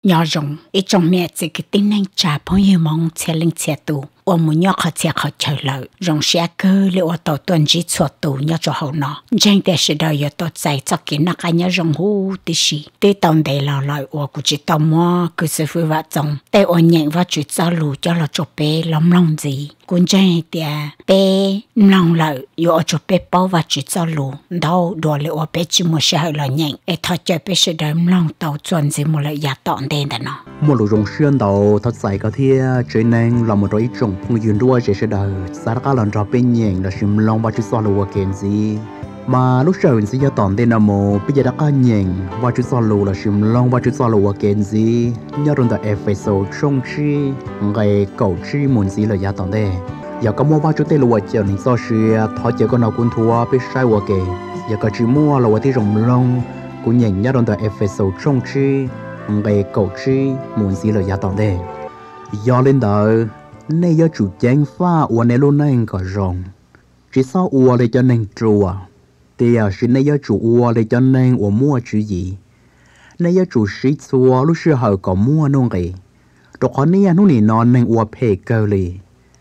nhỏ rồng ít trong mẹ chỉ cái tin năng trả phong yêu mong xe linh xe tù ở một nhỏ khó xe khó chờ lợi rồng xe cơ liệu ở tàu tuần chỉ cho tù nhỏ cho hậu nó chẳng để sự đời ở tàu chạy cho cái nó cái nhỏ rồng hú tí xí tí tàu đầy lò lợi ở của chị tàu mua cứ sự vui vợ chồng tay ở nhện và chị giao lù cho là chụp bé lòng lòng gì cũng chẳng để bé lòng lợi ở chụp bé bao và chị giao lù đâu đùa liệu ở bé chỉ một xe hơi là nhện để thôi chơi bé sự đời lòng tàu chuẩn gì một lợi giá tọn đen đó nó một lũ rồng xuyên đầu thật sai có thia chơi nên là một đôi trồng phong duyên đua chơi sẽ đời sao các lần trò bên nhện là sim long và chú so lù kiện gì mà lúc sau mình sẽ cho tọn tên là một bây giờ đã có nhện và chú so lù là sim long và chú so lù kiện gì nhớ trong tờ episode trong chi ngày cầu chi muốn gì là giá tọn đây giờ có mua ba chú tên lù chờ nên so sự thọ chờ con nào cũng thua biết sai của kề giờ có chỉ mua là tí rồng long cũng nhện nhớ trong tờ episode trong chi ngày cầu chi muốn gì là giá tọn đây do lên đời nay do chủ chén pha uốn này luôn nay có rồng chỉ sau uốn để cho nên chùa thì chỉ nay do chủ uốn để cho nên uốn mua chữ gì nay do chủ sĩ chùa lúc xưa họ có mua nông gì đồ khó này nó nỉ non nên uốn phê cơ li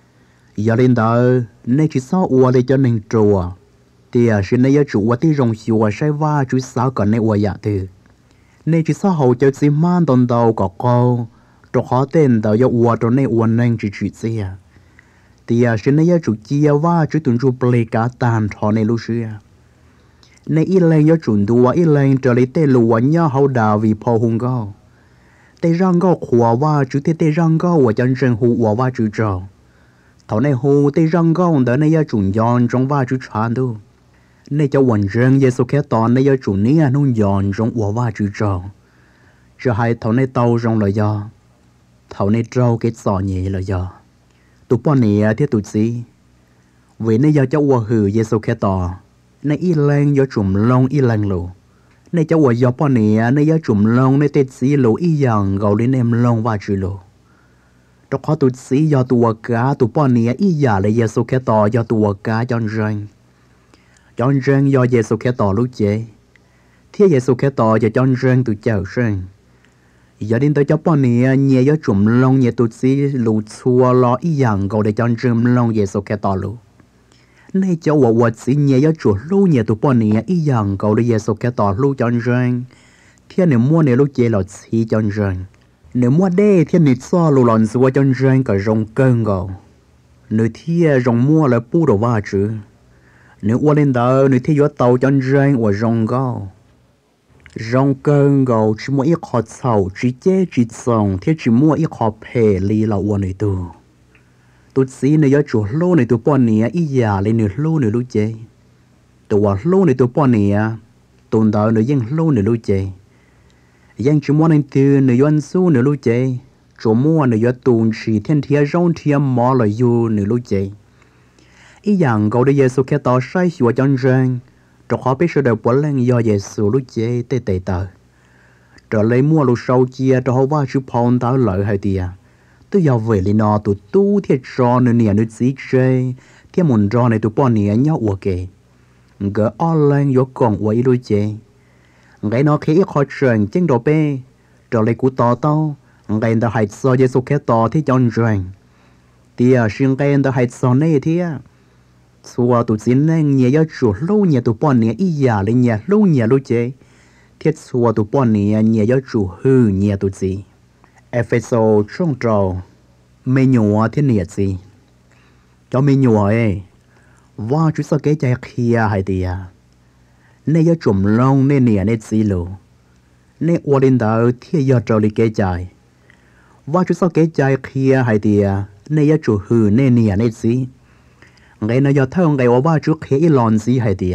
do lên đời nay chỉ sau uốn để cho nên chùa thì chỉ nay do chủ uốn thì rồng chùa sai va chú sao còn nay uốn dạ từ nay chỉ sau hậu cho chỉ man tồn đầu có câu đồ khó tên đầu yêu uo đồ này uốn nên chỉ gì à thì xin này chủ chia và chú tuân chú plei cả tàn thọ này lúc xưa này ít lên yêu chuẩn đua ít lên trở lại tê lúa nhau hậu đào vì phò hung cao tê răng cao khua và chú tê răng cao và chân chân hù và chú trâu thọ này hù tê răng cao đỡ này yêu chuẩn giòn trong và chú chán đâu này cho quần răng Giêsu khét tòn này yêu chuẩn này nung giòn trong và chú trâu cho hai thọ này tàu trong lời do thầu này trâu cái sò nhẹ là giờ tụi bọn này thiết tụi gì vì này giờ cháu qua hử Giêsu khé tỏ này y lên do chùm lông y lên lù này cháu qua giờ bọn này này giờ chùm lông này tết gì lù y dàng gầu lên em lông và chữ lù đó có tụi gì do tụi cá tụi bọn này y giả là Giêsu khé tỏ do tụi cá chọn răng do Giêsu khé tỏ lúc chế thiết Giêsu khé tỏ do chọn răng tụi chào răng giờ đến tới cho bọn này nhẹ cho chùm lông nhẹ tụt xí lù xua lo ý dạng cầu để cho chùm lông về số cái to lù này cho vật xí nhẹ cho chuột lù nhẹ tụt bọn này ý dạng cầu để về số cái to lù cho răng thiên này mua này lù chế là xí cho răng nếu mua đây thiên này xóa lù lòn xua cho răng cả rong cơn cầu nếu thiên rong mua là bu đồ va chứ nếu qua lên đó nếu thiên vô tàu cho răng và rong cầu rong cơn gầu chỉ mua ít khó sầu chỉ chế chỉ sòng thế chỉ mua ít khó phê li là uốn này tụt xí này do chủ lô này tụt bọn này ít già lên nửa lô nửa lô chế tụt lô này tụt bọn này tụt đó nửa dân lô nửa lô chế dân chỉ mua này từ nửa dân số nửa lô chế chủ mua nửa do tụt chỉ thiên thiên rong thiên mỏ là du nửa lô chế ít dạng gầu để giờ số kia tao sai xua chân răng cho khó biết sự đời bốn lần do Giêsu lúc chế tê tê tờ trở lấy mua lúc sau chia cho họ vào chụp phong tao lợi hay tiệt tôi giờ về lên nó tụi tu thiệt cho nên nè nó chỉ chơi thiệt muốn cho này tụi bọn nè nhau ok gỡ online vô còn quay đôi chế cái nó khi khó chuyện chân đồ bê trở lấy cú to tao cái đó hay so Giêsu cái to thì chọn rồi tiệt xuyên cái đó hay so này thiệt xua tụi xin nên nhẹ cho chủ lâu nhẹ tụi bọn nhẹ ý giả lên nhẹ lâu chế thiết xua tụi bọn nhẹ nhẹ cho chủ hư nhẹ tụi gì episode trong trâu mê nhua thiên nhẹ gì cho mê nhua ấy và chú sao cái trái kia hay đi nên cho chùm lông nên nhẹ nên gì lù nên qua đến đó thiết cho trâu đi cái trái và chú sao cái trái kia hay đi nên cho chủ hư nên nhẹ nên gì ngày nào giờ thằng ngày ở ba trước khi lon gì hay đi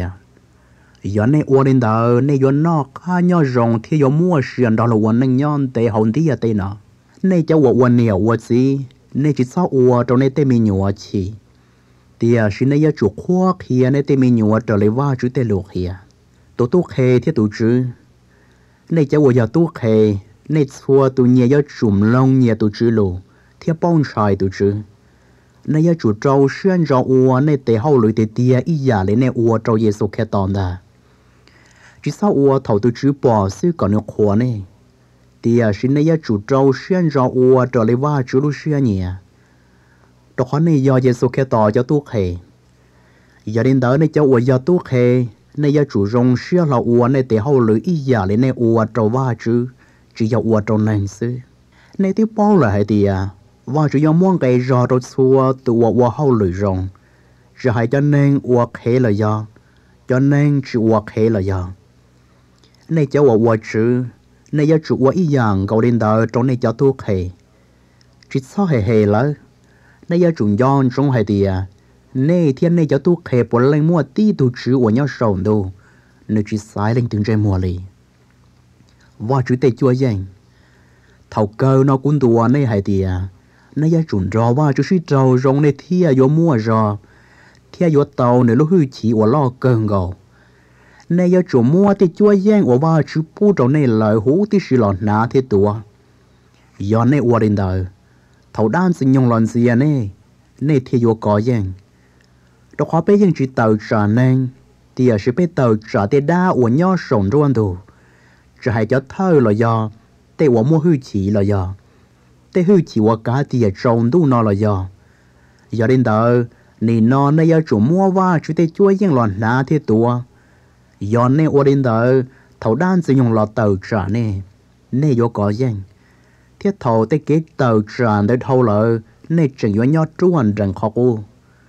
giờ này ở đến đó này giờ nó cá nhau rong thì giờ mua tiền đó làวันนึงย้อนแต่หอนที่จะเตนะnày choวันเนี่ยวันgì này chỉ sau trong này tem nhiều chi thì xin này giờ chủ khoa kia này tem nhiều trở lại va chú tên lục kia tụ khe thì tụ chứ này cho giờ tụ khe này xua tụ nhiều giờ chùm lông nhiều tụ chứ lù thì bông sai tụ chứ này giờ chủ trâu xuyên cho uo này để hậu lưỡi để tia ý giả lấy này uo trâu Giêsu khét tòn đã chỉ sau uo thầu từ chữ bỏ sư còn được khóa này thì xin này chủ trâu xuyên rõ ua trở lại va chú lúc xuyên nhỉ đó khó này do Giêsu kêu tỏ cho tu khề giờ đến đó này cho ua giờ tu khề này giờ chủ rong xuyên là ua này để hậu lưỡi ý giờ lên này ua trâu va chú chỉ giờ ua trâu này xứ này tiếp bao là hay thì và chú do muốn cái rõ trâu xua từ ua hậu lưỡi rong rồi hay cho nên ua khề là do cho nên chỉ ua khề là do này cho ua chú này giờ chủ ý rằng cậu đến đó trong này cho tu khề chỉ sao hề lỡ này giờ chủ yon trong hai thì này thiên này cho tu khề bỏ lên mua tí tu chữ của nhau sầu đâu nơi chỉ sai lên từng trái mùa lì và chủ tịch chúa danh thầu cơ nó cũng đùa này hai thì này giờ chủ rò và chủ sĩ trâu trong này thia vô mua rò thia vô tàu nơi lúc hư chỉ của lo cơn gầu này giờ chủ mua thì chúa danh của ba chú bố trong này lời hú thì sự lọt nã thế tùa giờ này qua đến đời thầu đan sinh nhung lòn gì này này thì vô có danh đó khó bé dân chỉ tàu trả nên thì sẽ bé tàu trả tiền đa của nhau sống luôn đủ chỉ hay cho thơ là do để của mua hư chỉ là do để hư chỉ của cả thì trồng đủ nó là do giờ đến đời nị nó này giờ chủ mua và chú để chúa danh lọt nã thế tùa giờ này ở đến đời thầu đan sử dụng lọ tàu trả này vô có danh thiết thầu tới cái tàu trả để thầu lợi này chỉ có nhau truan rằng khó cô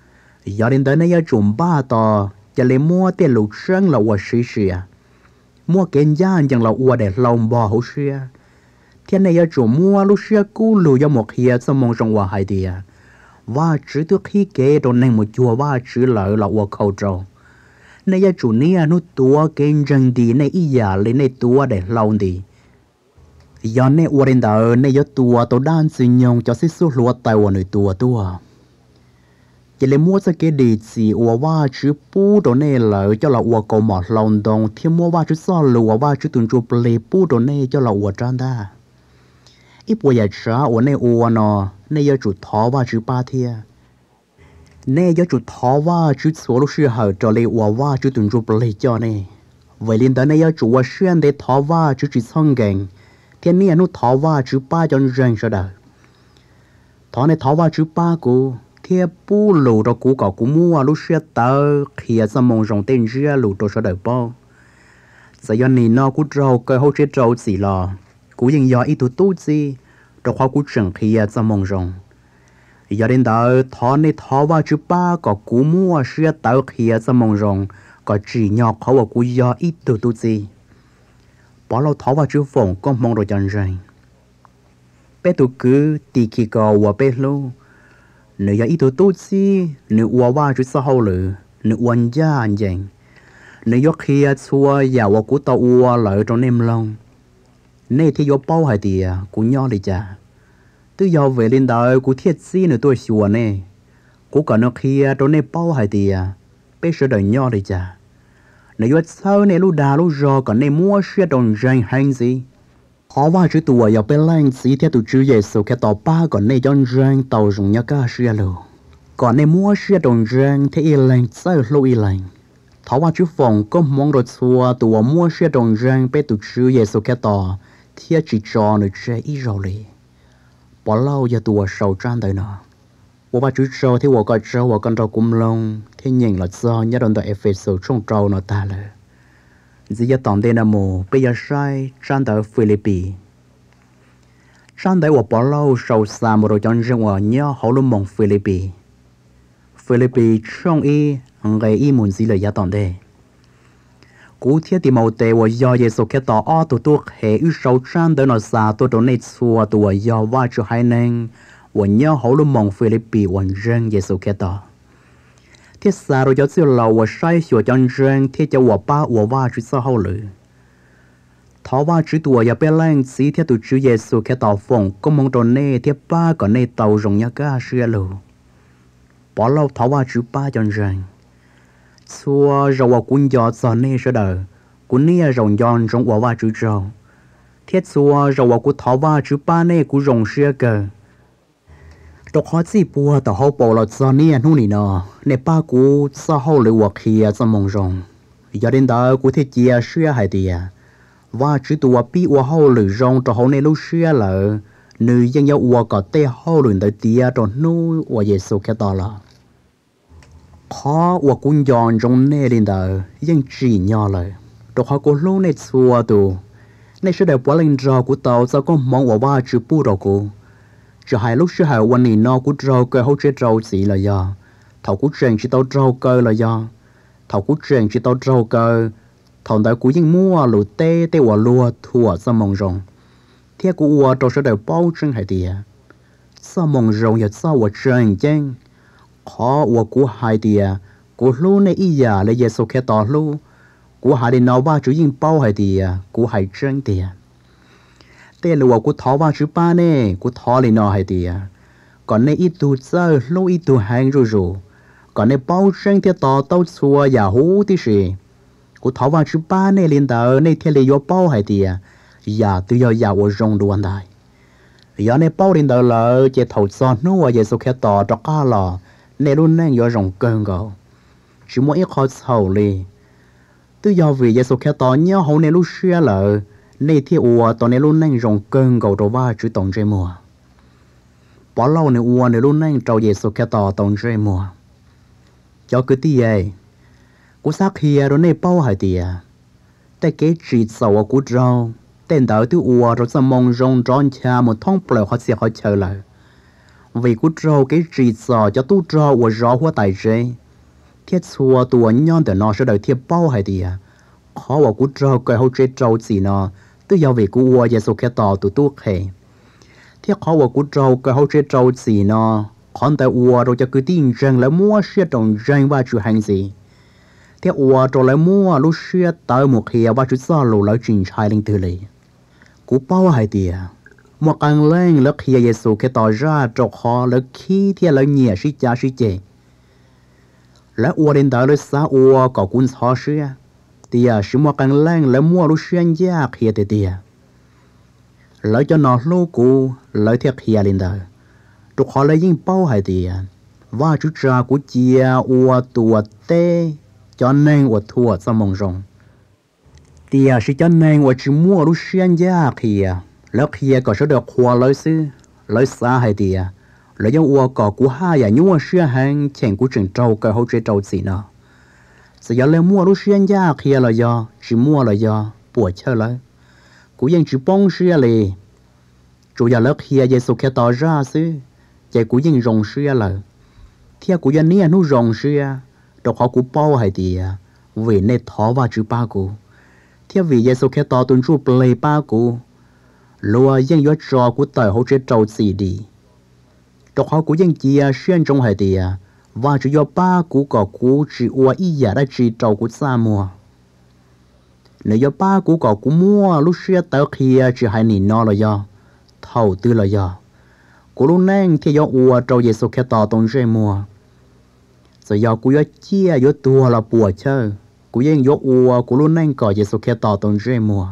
giờ đến đời này giờ chủng ba tờจะเลยมัวเตลูกเชิงเราว่าเสียมัวเกณฑ์ย่านอย่างเราอวดเด็ดลองบ่เขาเสียเทียนในยาจูมัวลูกเสียกู้ลูยาหมกเฮียสมองจงว่าไฮเดียว่าจื้อตัวขี้เกโดนในหมดจัวว่าจื้อเหล่าเราว่าเขาโจในยาจูเนี่ยนุตัวเกณฑ์จังดีในอียาเลยในตัวเด็ดลองดีย้อนในอวดเดินในยาตัวด้านสิญญงจะสิ้นสุดลัวตายวันในตัวจะเลยมัวจะเกดีสิว่าชื่อปูโดนเน่เลยเจ้าเราว่าก็หมดลองดงที่มัวว่าชื่อซ่อนหรือว่าชื่อตุนจูเปลปูโดนเน่เจ้าเราว่าจันได้อีปัวใหญ่ช้าว่าเน่นอเน่ยจุดท้อว่าชื่อป้าเทียเน่ยจุดท้อว่าชื่อสวนลูกชื่อเหอจะเลยว่าชื่อตุนจูเปลเจ้าเน่เวลินแต่เน่ยจุดว่าเชื่อเดท้อว่าชื่อจิตซ่องเก่งเทียนนี่นุท้อว่าชื่อป้าจนแรงเสด็จท้อในท้อว่าชื่อป้ากูเทียปูหลูเรากูก็กูมัวลูกเสียเตอเขียสมองจงเต้นเสียหลูตัวเสด็จป้อสยันนี่นอกูเราเกยเขาเชื่อเราสิลอกูยังยออีตัวตู้สิเราความกูจังเขียสมองจงยาเดินเตอท้อในท้อว่าชื่อป้าก็กูมัวเสียเตอเขียสมองจงก็จียอเขาว่ากูยออีตัวตู้สิพอเราท้อว่าชื่อฝงก็มองเราจังใจเป็ดตัวคือตีขี้กอว่าเป็ดลูเนื้ออีตัวตู้ซีเนื้อว่าจุดสาวหรือเนื้อวันย่าอันยังเนื้อยกเขียชัวอย่าว่ากูตัวเลยตรงนี้มลงเนื้อที่ยกเป้าให้ดีกูย่อเลยจ้ะตัวยาวเวลินดากูเทียดซีเนื้อตัวชัวเน่กูก็เนื้อเขียตรงนี้เป้าให้ดีเป็นเสด็จย่อเลยจ้ะเนื้อยกเศร้าเนื้อลูดาลูรอก็เนื้อมัวเสียตรงใจหันสิhọว่าชื่อตัวอย่าเป็นแรงสีเทียตัวชื่อเยซูแค่ต่อป้าก่อนในย้อนแรงเต่าจงยากาเสียเลยก่อนในมัวเสียตรงแรงที่อีแรงเสือลุยแรงเขาว่าชื่อฟงก็มองรถชัวตัวมัวเสียตรงแรงเป็นตัวชื่อเยซูแค่ต่อเทียจีจอหรือเจอีเราเลยพอเล่าอย่าตัวเศร้าจันเลยนะว่าชื่อเจ้าที่ว่าก็เจ้าว่ากันเรากุมลงที่ยิงหลัดซอนยัดโดนตัวเอฟเฟซช่องเจ้าหน้าตาเลยchỉ có tận đây là mù bây giờ sai sang tới Philippines sang tới bỏ lâu sau xa một đội chọn riêng ở nhớ hậu lâm mong Philippines trong y ngày y muốn gì lời giá tận đây cú thiết thì màu tệ và do Giêsu kết tỏ ở tụ hệ ưu sâu sang tới nó xa tụ chỗ này xua tụ do va cho hai nên và nhớ hậu lâm mong Philippines và riêng Giêsu kết tỏ thiết xa rồi cho siêu lầu và sai sửa chân riêng thiết cho hòa ba hòa va chú sao hậu lử thọ va chú tùa và bé lang xí thiết tụ chú Giêsu cái tàu phồng có mong tròn nê thiết ba còn nê tàu rồng nhá cá xưa lù bỏ lâu thọ va chú ba chân riêng xua rồi hòa cuốn gió gió nê sơ đời cuốn nê rồng giòn rồng hòa va chú trâu thiết xua rồi hòa cuốn thọ va chú ba nê cuốn rồng xưa cờ đọc họ chỉ bùa tao họ bỏ lọt ra nèนู่นนี่เนาะในป้ากูซะเขาเลยว่าเขียสมองจงอย่าเดินตากูที่เจียเชื่อให้ดี và chỉ tụi bị ua hậu lử rong cho hậu này lúc xưa là nữ dân nhau ua có tê hậu lử tới tia cho nu ua Giêsu cái đó là khó ua cũng giòn trong nê lên đời dân chỉ nhỏ lời cho họ có lúc này xua tụ này sẽ để bỏ lên trò của tàu sao có mong ua ba chữ bu rồi cô cho hai lúc xưa haiวันนี้nó cũng trâu cơ hậu chế trâu gì là do thầu cũng chuyện chỉ tàu trâu cơ là do thầu cũng chuyện chỉ tàu trâu cơ thằng đó cũng những mua lụt tê tê quả lúa thua sao mong rong thế cũng qua trâu sẽ đều bao chân hay đi sao mong rong giờ sao quả chân chân khó quả cũng hay đi cũng lúc này ý giờ lấy Giêsu cái tỏ lúc cũng hay đi nào ba chú những bao hay đi cũng hay chân đi tê lúa cũng tháo ba chú ba nè cũng tháo lên nào hay đi còn này ít tu chơi lúc ít tu hàng rồi còn này bao chân thì tỏ tao xua giả hú tí gì cú tháo vào chú ba này lên tờ này theo lý do bao hay thì giờ tôi giờ ở trong đuôn đại giờ này bao lên tờ là chỉ thầu son nó ở Giêsu cái tỏ cho cá lò này luôn này ở trong cơn gạo chỉ mỗi ít khó sầu li tôi giờ vì Giêsu cái tỏ nhớ hậu này lúc xưa là này theo ở tao này luôn này trong cơn gạo cho va chú tổng trái mùa bỏ lâu này ở này luôn này trâu Giêsu cái tỏ tổng trái mùa cho cứ tí vậy cú xác hier rồi này bao hải tiệt,แต่cái chỉ số của trâu, tên đó tôi ua rồi sẽ mong rong tròn cha một thông bờ họ sẽ họ chờ lại, vì của trâu cái chỉ số cho tôi trâu ua rõ hoa tài chế, thiết xua tôi nhon để nó sẽ đợi thiết bao hải tiệt, khó ua của trâu cái họ chế trâu gì nó, tôi giao về của ua Giêsu cái tỏ tôi khe, thiết khó ua của trâu cái họ chế trâu gì nó, còn tại ua rồi cho cứ tin rằng là mua xe đồng rằng và chủ hành gì thế ua cho lại mua lúc xưa tới một khi ba chú sao lù lại trình trai lên từ lì cú bao hai tia một càng lên lúc khi Giêsu cái tỏ ra cho họ lúc khi thì lại nhẹ sĩ cha sĩ chế lại ua đến tới lúc xa ua có cuốn họ xưa tia sĩ một càng lên lại mua lúc xưa giá khi tia lại cho nó lúc cú lại thiệt khi lên tới cho họ lại những bao hai tia và chú cha của chia ua tua tê cho nên我thua sao mong rong thì sẽ cho nên我只mua lúc xuyên giá kia lúc kia có số được khoa lấy sư lấy xa hay thì lấy những uo có của hai nhà nhua xuyên hàng chèn của trường trâu cái hỗ trợ trâu gì nữa sẽ giờ lấy mua lúc xuyên giá kia là do chỉ mua là do bùa chơi lấy của những chỉ bông xuyên lì chủ nhà lúc kia Giêsu kia tỏ ra sư chạy của những rong xuyên là theo của những này nó rong xuyên đó họ cũng bao hay thì vì nên thọ vào chữ ba cụ theo vì Giêsu cái tỏ tuân chủ plei ba cụ lúa dân yếu trò của đời hỗ trợ trâu gì đi đó họ cũng dân chia xuyên trong hay thì và chữ yếu ba cụ có cụ chỉ ua ý giả đã chỉ trâu của xa mùa nếu yếu ba cụ có cụ mua lúc xưa tới khi chỉ hai nỉ nó là do thầu tư là do cụ lúc nãy thì yếu ua trâu Giêsu cái tỏ tuân rơi mùa rồi giờ cú chia yếu tua là bùa chơi cú yên yếu ua cú luôn nên có Giêsu cái tỏ tông rê mùa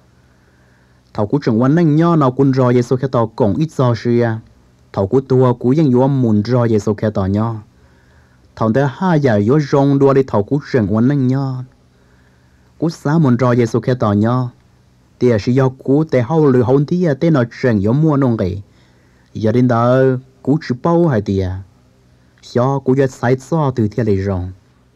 thầu cú trưởng quan nên nhớ nào cũng rồi Giêsu cái tỏ cũng ít do xia thầu cú tua cú yên yếu muốn rồi Giêsu cái tỏ nhớ thầu tới hai giờ yếu rong đua đi thầu cú trưởng quan nên nhớ cú sáng muốn rồi Giêsu cái tỏ nhớ thì sẽ do cú để hậu lừa hậu tí tên nó trưởng yếu mua nông cái giờ đến đó cú chỉ bao hay thì do cú giờ sai so từ thiên lý rong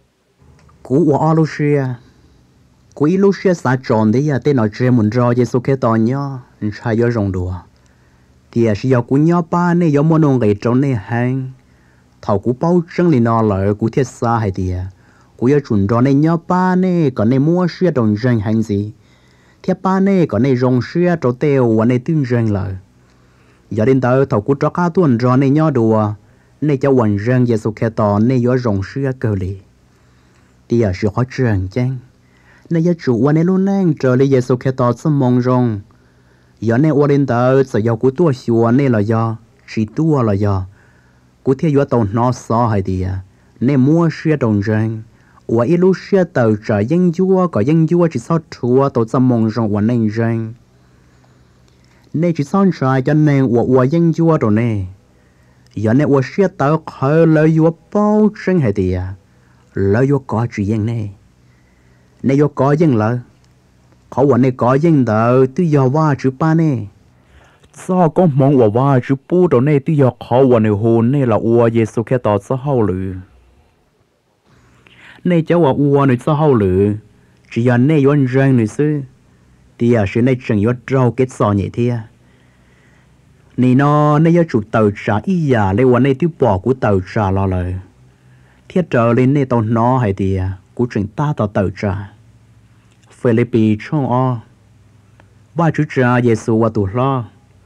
cú ở Alusia cú Alusia sa tròn đấy à tên nó chơi muốn rồi Giêsu cái tỏ nhá sai do rong đùa thì sẽ do cú nhá ba này do mua nông cái trong này hàng thầu cú bao chân li nó lại cú thiết xa hay thì cú giờ chuẩn rồi này nhá ba này còn này mua xe đồng rong hàng gì thiết ba này còn này rong xe cho tiêu và này tương rong lại giờ đến tới thầu cú cho cá tuần rồi này nhá đùa này cho quần răng Giêsu cái tỏ này do rong xưa cơ li thì ở sự khó trường chăng này do chủ quan này luôn năng trở lại Giêsu cái tỏ sớm mong rong giờ này qua đến tới sẽ do của tua xua này là do chỉ tua là do của thế do tàu nó so hay thì này mua xưa đồng răng và ít lúc xưa tàu trở dân chúa có dân chúa chỉ sao chúa tàu sớm mong rong quan này răng này chỉ sao trái cho nên và dân chúa rồi này giờ này我学到后来有保证还的来有搞主人呢，那有搞人了， เขาวันนี้ก็ยิ่งเดาที่ยาว่าจุป้าเนี่ยซ้อก็มองว่าจุปูตัวเนี่ยที่ยาเขาวันนี้โหเนี่ยละอัวเยซูแค่ต่อซ้อเฮาหรือเนี่ยจะว่าอัวเนี่ยซ้อเฮาหรือchỉ là này yon rang nữa sư thì à sự này chẳng yon rau kết sò nhẹ thia nì nó này chủ tàu trả ý à lấyวันnày tiêu bỏ của tàu trả lo lời thiết trở lên này tàu nó hay thì của chuyện ta tàu trả Philippi trong o ba chú trả Giêsu và tụ lo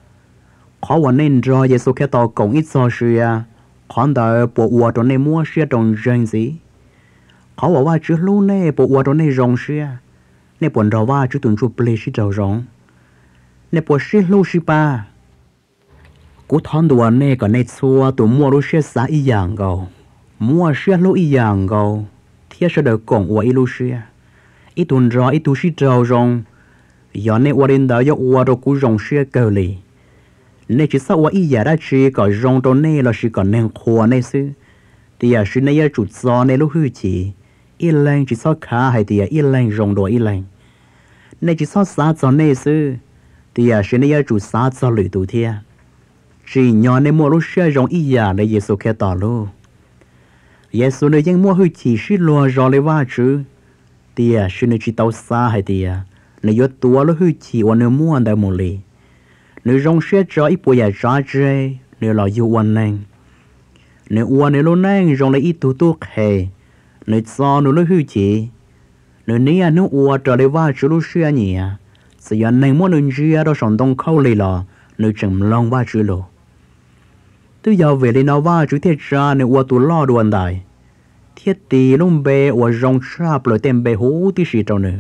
khóวันnày cho Giêsu cái tàu cũng ít so sự khoản đời bộ uo trong này mua xe trong rang gìเขาบอกว่าชื่อลูกเนี่ยปวดตรงในรองเสียเนี่ยปวดเราว่าชื่อตุนจูเปลี่ยนชื่อเราร้องเนี่ยปวดชื่อลูกชิปากูทอนตัวเนี่ยก็ในชัวตัวมัวรู้เชื่อสาอีอย่างเก่ามัวเชื่อลูกอีอย่างเก่าเทียบเสด็จกงว่าอีลูกเชื่ออีตุนรออีตุชื่อเราร้องย้อนในวันเดินเดียวอวดกูร้องเชื่อเกาหลีเนี่ยชื่อสาวอีอย่าได้ชื่อก็ร้องตรงนี้เราชื่อก็เน่งขวานในซื้อแต่อย่าชื่อในจุดซอในลูกหื้อจีอีแรงจิตซ้อขาให้เดียอีแรงรองโดอีแรงในจิตซ้อสาจอเนซื้อเดียเชนยาจุสาจอหลุยตูเทียจีนย้อนในมัวรู้เชื่อรองอียาในเยซูแค่ต่อลูเยซูในยังมัวหื้อจีชื่อลัวรอเลยว่าจื้อเดียเชนจิตเอาสาให้เดียในยศตัวลูหื้อจีวันเนื้อมัวได้หมดเลยในรองเชื่อจออีปัวใหญ่จ้าเจในหล่ออยู่วันนึงในอ้วนในโลนั่งรองในอีตูตุกเฮnơi sao nó hư chỉ nơi này nó uo trở lại va chú lúc xưa nhỉ sự nhận này muốn nơi kia đó sống đông khâu lì lò nơi chừng long va chú lò từ giờ về đi nào va chú thiết ra nơi uo tụ lo đuôn đại thiết tì lông bè uo rong sáp lời tem bè hú tí xì trâu nữa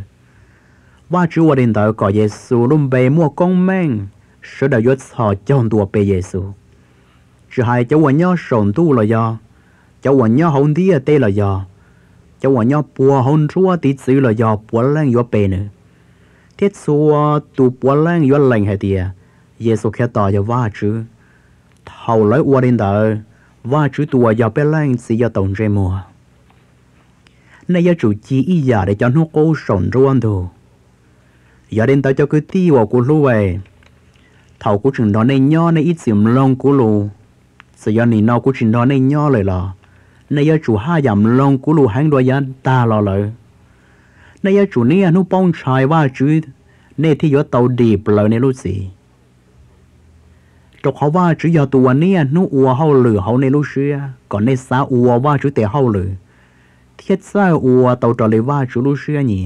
va chú uo đến đại có Giêsu lông bè mua con men sẽ đại yết họ chọn tua bè Giêsu chỉ hai cháu uo nhau sống tu là do cháu uo nhau hôn tí ở tê là do cháuว่าnhau bùa hôn chúa tí chữ là do bùa lăng do bề nữa thiết xua tụ bùa lăng do lệnh hay tiề Giêsu khẽ tỏ cho va chữ hầu lấy qua đến đời va chữ tụ do bề lăng chỉ do tổng trái mùa nay do chủ chi ý giả để cho nó cố sống ruộng đồ giờ đến tới cho cái ti vào của lũ về thầu của chừng đó này nho này ít xiêm lông của lũ sự do nị nó của chừng đó này nhoเลยล่ะnay giờ chủ hai dặm long của lũ hàng đôi dân ta lo lợi nay giờ chủ này nó bông trái va chữ nay thì có tàu điệp lợi này lúc gì trục họ va chữ giờ tụi này nó ua hậu lửa hậu này lúc xưa còn nay sao ua va chữ tệ hậu lửa thiết sao ua tàu trở lại va chữ lúc xưa nhỉ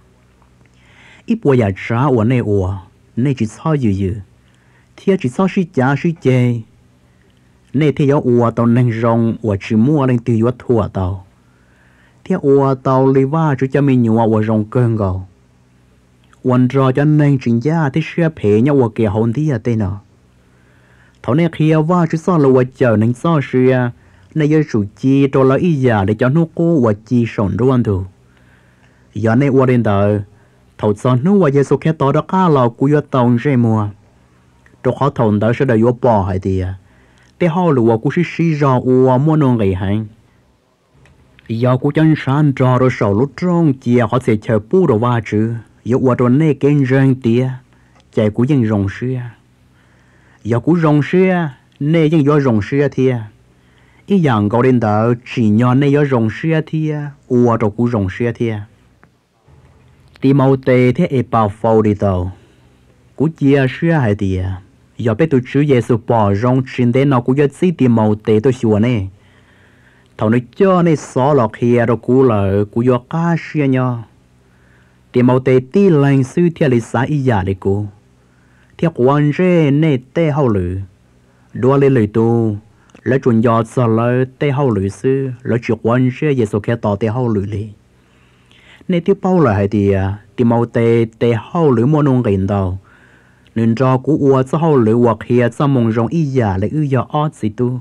ít bữa giờ trả ua này ua nay chỉ sao dữ thiết chỉ sao suy trả suy chê nên thì có ua tàu nâng rong ua chỉ mua lên từ yuat thua tàu thì ua tàu li va chú cho mình nhua ua rong cơn gầu quan trò cho nên chuyện gia thì xe phê nhau ua kia hôn thì tên nào thầu này khi va chú sao là ua chờ nên sao xe nên giờ chủ chi cho là ý giả để cho nó cô ua chi sống luôn thu giờ này ua đến đời thầu sao nó ua Giêsu khẽ tỏ đó cá lò của yuat tàu dễ mua cho họ thầu đó sẽ đợi yuat bỏ hay thìแต่เขาหลัวกูชิชิรออัวมัวนงไงฮังยากูจันชันจอเราสาวลุตรงเจียเขาเสียเชอปูเราว่าจือยาวัวตัวเน่เก่งเริงเตี้ยใจกูยังรองเชื่อยากูรองเชื่อเน่ยังยอรองเชื่อเทียอีอย่างเขาเดินดาวจีนยอเน่ยอรองเชื่อเทียอัวตัวกูรองเชื่อเทียตีเมาเตเทเอปาฟาวดีตัวกูเจียเชื่อให้เตียgiờ bé tụi chú Giêsu bỏ rong trên đấy nó cũng chỉ tìm màu tê tôi xua nè thằng nó cho nè xó lọt kia rồi cú là cú do cá xia nhau tìm màu tê tí lành sư theo lịch sử ý giả đấy cú theo quan rê nè tê hậu lử đua lên lời tu lấy chuẩn do sợ lời tê hậu lử sư lấy chuyện quan rê Giêsu kia tỏ tê hậu lử li nè tiếp bao là hay thì tìm màu tê hậu lử mua nông gìn đâu nên cho cú ua cho hậu lửa hoặc hiện cho mong rong ý giả lại ư do ót gì tu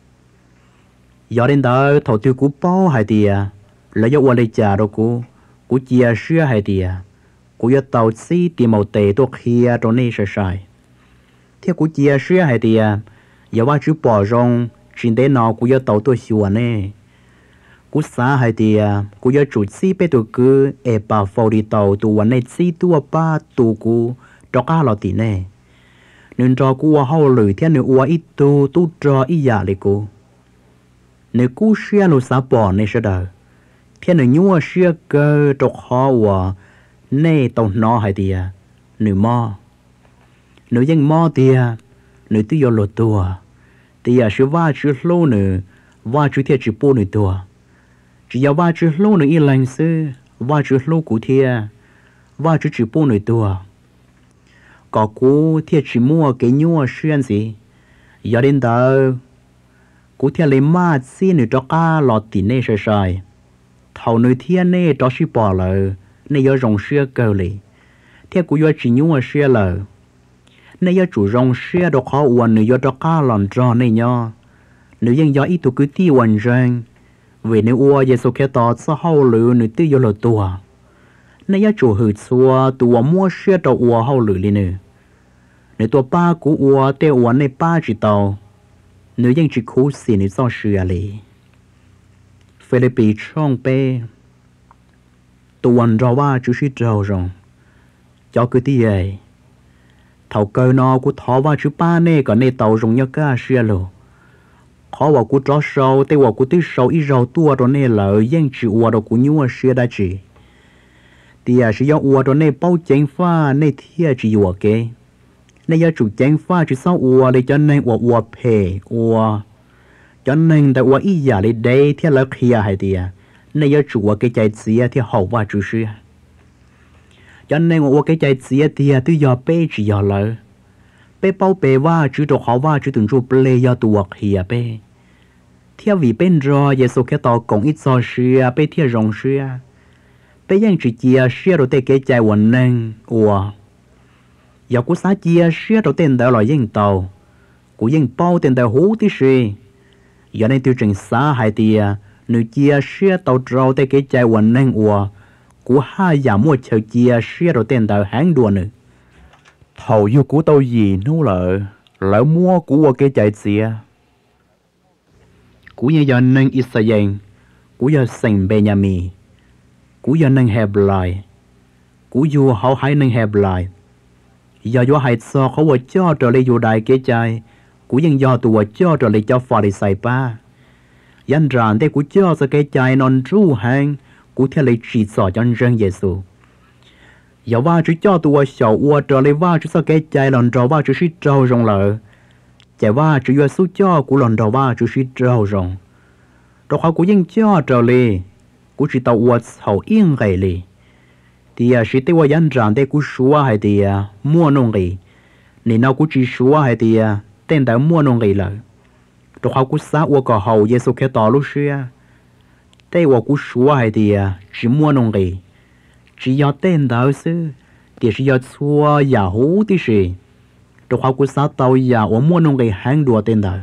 giờ đến đó thầu tiêu cú bao hay thì lấy do ua lấy trả đâu cú chia sữa hay thì cú do tàu xí tìm màu tệ tôi kia trong này sai sai theo cú chia sữa hay thì giờ qua chú bỏ rong trên đấy nào cú do tàu tôi xua nè cú xã hay thì cú giờ chủ sĩ bé tụ cứ bà phô đi tàu tụวันnày sĩ tụ ba tụ cú cho cá lò tỉ nè nên cho cú hao lười thiên nữa ít tụ tụ cho ít giảเลยcú nếu cú xia nó xã bỏ này sẽ đời thiên nữa nhua xia cơ cho khó nè tàu nó hay thì nếu mò nếu dân mò thì nếu tự do lột tua thì sẽ va chữ lô nữa va chữ thiệt chữ bô nữa tua chỉ có va chữ lô nữa ít lành sư va chữ lô cụ thiệt va chữ bô nữa tua có cú thiệt chỉ mua cái nhua xuyên gì giờ đến đó cú thiệt lấy ma xin nữa cho cá lọt tỉ nê sài sài thầu nơi thiệt nê cho xí bỏ lời nê giờ rong xưa cơ lì thiệt cú giờ chỉ nhua xưa lời nê giờ chủ rong xưa đó khó uốn nê giờ cho cá lòn tròn nê nhо nếu dân gió ít tụ cứ ti uốn răng vì nếu uo giờ số kia tỏ sao hậu lử nê tư giờ lột tua nê giờ chủ hử xua tụ mua xưa cho uo hậu lử lên nè nếu tua ba cú uo tê uốn nê ba chỉ tàu nếu dân chỉ cú xì nê do xưa lì Philippines trong pe tụ uốn rau ba chú xí rau rong cho cứ ti vậy thầu cơ nó cú thọ ba chú ba nê còn nê tàu rong nhá cá xưa lô khó vào cú chó sâu tê vào cú tí sâu ít rau tua rồi nê lợ dân chỉ uo đồ cú nhua xưa đã chỉ thì sử dụng uo đồ nê bao chén pha nê thia chỉ uo kế nê giờ chủ chén pha chỉ sau uo để cho nên uo phê uo cho nên tại uo ít giả để đây thia lợ kia hay thì nê giờ chủ uo cái trái xía thì hậu va chủ xưa cho nên uo cái trái xía thì tự do bê chỉ do lợ bê bao bê va chứ đồ khó va chứ từng chụp lê do tụ kia bê theo vì bên rồi giờ số cái tàu cũng ít so xưa bê theo rong xưa bê dân chỉ chia xưa rồi tê cái trái quần nâng ủa giờ cú xá chia xưa rồi tên đạo là dân tàu cú dân bao tên đạo hú tí xì giờ này tiêu trình xá hai tia nếu chia xưa tàu trâu tê cái trái quần nâng ủa cú hai giả mua chờ chia xưa rồi tên đạo hán đùa nữa thầu yêu của tôi gì nô lỡ mua của cái chạy xìa của nhà dân nâng ít sa dân của nhà sành bè nhà mì của nhà nâng hẹp lại của dù họ hãy nâng hẹp lại giờ do hãy soเขาว่าcho trở lại dù đại cái chạy của dân do tụi cho trở lại cho phò đi xài ba dân ràn để của cho sa cái chạy non ru hàng của theo lại chỉ so cho dân Giêsu giờ va chú cho tụi sầu uo trở lại va chú sao cái chạy lòn trâu va chú xí trâu rong lợ chạy va chú số cho của lòn trâu va chú xí trâu rong rồi họ cũng dân cho trở lại của chỉ tàu uo sầu yên gầy lì thì sĩ tây uo dân ràng tây của xúa hay thì mua nông gầy nên nào của chỉ xúa hay thì tên đã mua nông gầy lợ rồi họ cũng xá uo cỏ hậu Giêsu cái tỏ lúc xưa tây uo của xúa hay thì chỉ mua nông gầy chỉ do tên đạo sư thì chỉ do xua giả hú tí gì rồi họ cũng xá tàu giả ở mua nông cái hàng đùa tên đạo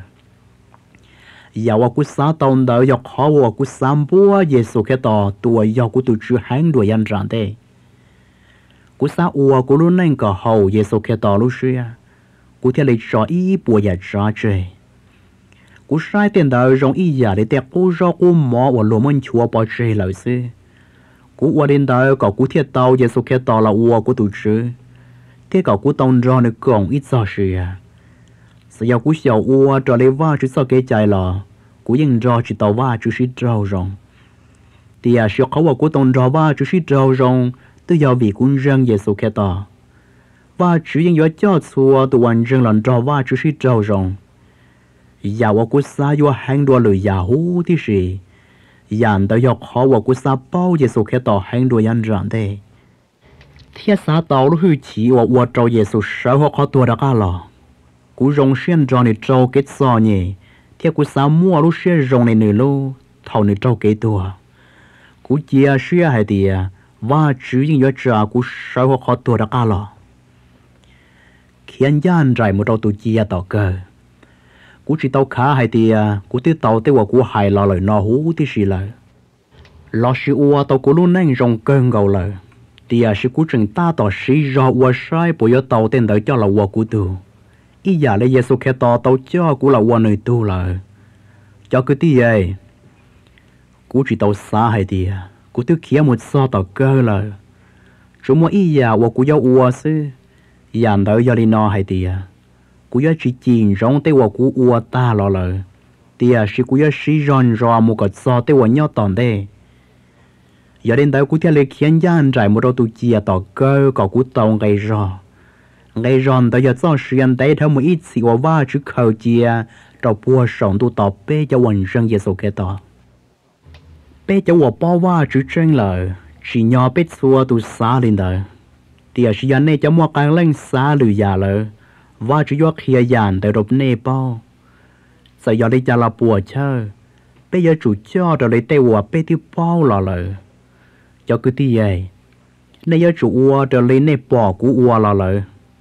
giả họ cũng xá tàu đạo do họ cũng xá búa Giêsu cái tỏ tuổi do cũng tụi chú hàng đùa dân ràng thế cũng xá ua cũng luôn nên cả hậu Giêsu cái tỏ lúc xưa cũng theo lịch cho ý bùa giả trả chơi cũng sai tên đạo rong ý giả để tẹt cũng do cũng mỏ và lùa mình chúa bỏ chơi lời sư cú qua đến đó có cú thiệt tàu Giêsu cái tàu là ua của tụi chứ thế có cú tông ra nữa còn ít sao sự giờ cú xào ua trở lại va chứ sao cái chạy là cú yên ra chỉ tàu va chứ xí trâu rong thì sự khó vào cú tông ra va chứ xí trâu rong từ giờ vì cú răng Giêsu cái tàu va chứ yên giờ cho xua tụi anh răng lần ra va chứ xí trâu rong giờ vào cú xa vô hàng đua lời giả hú tí gì dàn tới học họ và cú sa bao Giêsu cái tỏ hành đuổi ăn rạng thế thiết sa tàu lúc hư chỉ và trâu Giêsu sáu họ tua đã cả lò cú rong xuyên tròn này trâu kết sò nhỉ thiết cú sa mua lúc xuyên rong này nửa lô thầu này trâu kết tua cú chia xuyên hay thì và chứ những giờ trả cú sáu họ tua đã cả lò khiến gian rải một trâu tụ chia tỏ cơ cú chỉ tàu khá hay thì cú tiếp tàu tới cú hài lo lời nó hú tí gì lời lo sĩ ua tàu cú luôn nên rong cơn gầu lời thì sĩ cú chừng ta tỏ sĩ do ua sai bộ yo tàu tên đợi cho là ua cú tu ý giả lấy Giêsu cái tàu cho cú là ua nơi tu lời cho cứ tí vậy cú chỉ tàu xa hay đi cú tức kia một sao tàu cơ là chúng mua ý giả và cú giao ua sư dàn đỡ do đi no hay đi cú giao chỉ chìm rong tê và cú ua ta lo lời thì chỉ cú giao chỉ rong rò một cái sao tê và nhau tòn đây giờ đến tới cú theo lấy khiến gian trải một đầu tu chia tàu cơ có cú tàu ngày ròn tới giờ cho xuyên tới theo một ít xí và chữ khẩu chia trâu bùa sống tu tàu bê cho quần dân Giêsu cái tàu bé cháu của bao hoa chữ chân lời chỉ nhỏ bé xua tu xa lên đời thì ở chỉ này cháu mua cái lên xa lừa già lời và chỉ do khi dàn tới đột nê bao giờ giờ đi cha là bùa chơi bé giờ chủ cho rồi lấy tay của bé tiêu bao là lời cho cứ tí vậy này giờ chủ ua rồi lấy nê bỏ của ua là lời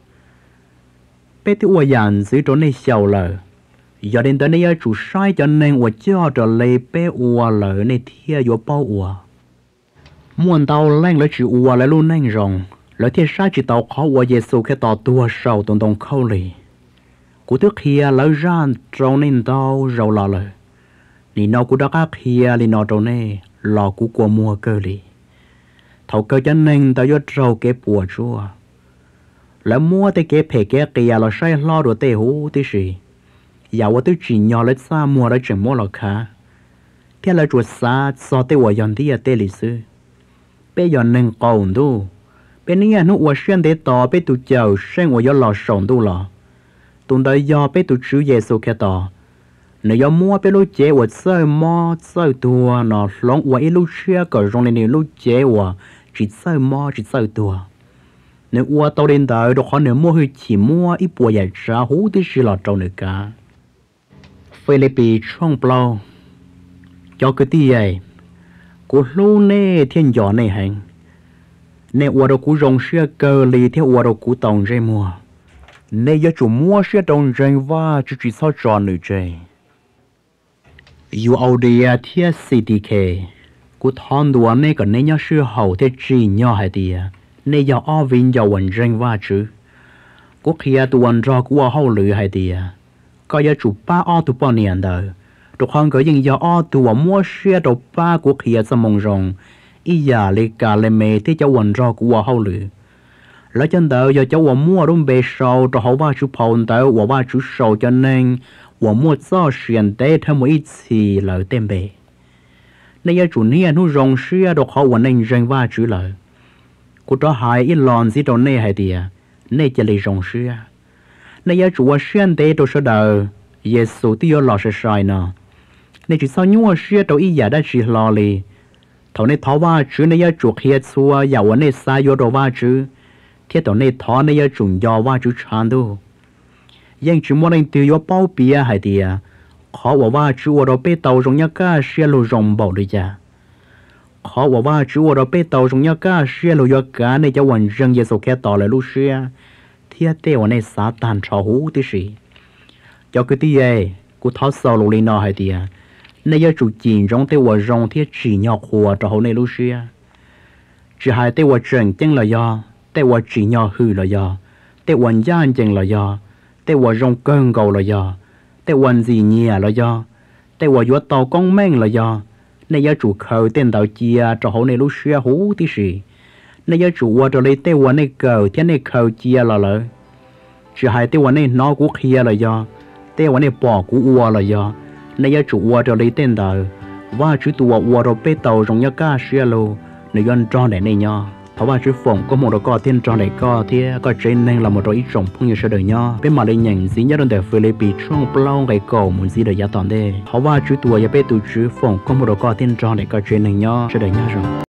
bé tiêu ua dàn dưới chỗ này xào lời giờ đến tới đây chủ sai cho nên我叫着lấy bé ua lỡ này thia vô bao ua muốn tao lên lấy chữ ua lại luôn nên rồng lấy thia sai chỉ tao khó ua Giêsu cái tao tua sầu tông tông khâu lì cú thức kia lấy ra trâu nên tao rầu lò lỡ nị nó cú đã các kia lì nó trâu nè lò cú qua mua cơ lì thầu cơ cho nên tao vô trâu cái bùa chua lấy mua tới cái phê cái kia là sai lo đồ tê hú tí gì giờ tôi chỉ nhỏ lấy xa mua ra chừng mua là khá thế là chuột xa so tới我养的这里是被人能搞到被你看我选的到被tu教生我要老上到了当到要被tu主耶稣看到你要mua被路接我再摸再多那让我一路车个让你路接我只再摸只再多你我到đến đời được họ nếu mua hơi chỉ mua ít bùa giải trả hú tí xí là trâu nữa cả Philippines trong bao cho cái tí vậy của lô nè thiên gió này hành nè ua đâu cú rong xe cơ lì theo ua đâu cú tòng dây mua nè giờ chủ mua xe tòng dây và chỉ sao tròn nữa chơi UODA thiên CTK cú thon đùa nè còn nè nhớ xe hậu thế chỉ nhỏ hay đi nè giờ ở vinh giờ vận dây và chứ cú kia tu vận ra cú hậu lử hay đi có giờ chủ ba ở tu bao nhiêu đời được hàng cái những giờ ở tu mua xe đồ ba của kia sẽ mong rằng ý giờ lấy cả lấy mẹ thì cháu quần ra của hậu lử lấy chân đời giờ cháu mua đúng bề sau rồi hậu ba chú phồng tới và ba chú sau cho nên mua cho xuyên tế thêm một ít gì lợi tên bề nên giờ chủ nia nó rong xe được hậu quần nên rèn ba chú lợi của đó hai ít lon gì đâu này hay đi này chỉ lấy rong xe nên giờ chủ xuyên tế đồ số đời Giêsu tiêu lò sẽ sai nè nên chỉ sau nhua xuyên đồ ý giả đã chỉ lò lì thầu này tháo va chứ nên giờ chủ kia xua giàu này sai vô đồ va chứ thiết tổ này tháo nên giờ chủ giàu va chứ chán đâu nhưng chỉ muốn anh tiêu vô bao bia hay đi khó va chứ ở đó bê tàu trong nhà cá xuyên lô rồng bảo đi cha khó va chứ ở đó bê tàu trong nhà cá xuyên lô gió cá này cho quần dân Giêsu kia tỏ lại lúc xuyên thiết tiêu này xả tàn trò hú tí gì cho cái tí ấy cô tháo sau lô lên nó hay đi nên giờ chủ chỉnh trong tiêu và rong thiết chỉ nhỏ khua trò hú này lúc xuyên chỉ hai tiêu và trần chân là do tiêu và chỉ nhỏ hư là do tiêu và gian chân là do tiêu và rong cơn cầu là do tiêu và gì nhẹ là do tiêu và vua tàu con men là do nên giờ chủ khởi tên tàu chia trò hú này lúc xuyên hú tí gì nên giờ chủ qua cho lấy tiêu và này cầu thế này khởi chia là lợi chỉ hai tiêu và này nó cũng kia là do tiêu và này bỏ cũng qua là do nên giờ chủ qua cho lấy tên tàu và chủ tàu qua rồi bê tàu trong nhà cá xia lô nơi gần tròn để này nhau thảo và chữ phòng có một đồ co thiên tròn để co thì có trên nên là một đồ ít trồng phong như sau đời nhau bên mà đây nhận gì nhất đơn để Philippines trong bao ngày cầu muốn gì đời giá toàn đây thảo và chữ tàu và bê tàu chữ phòng có một đồ co thiên tròn để có trên này nhau sau đời nhau rồi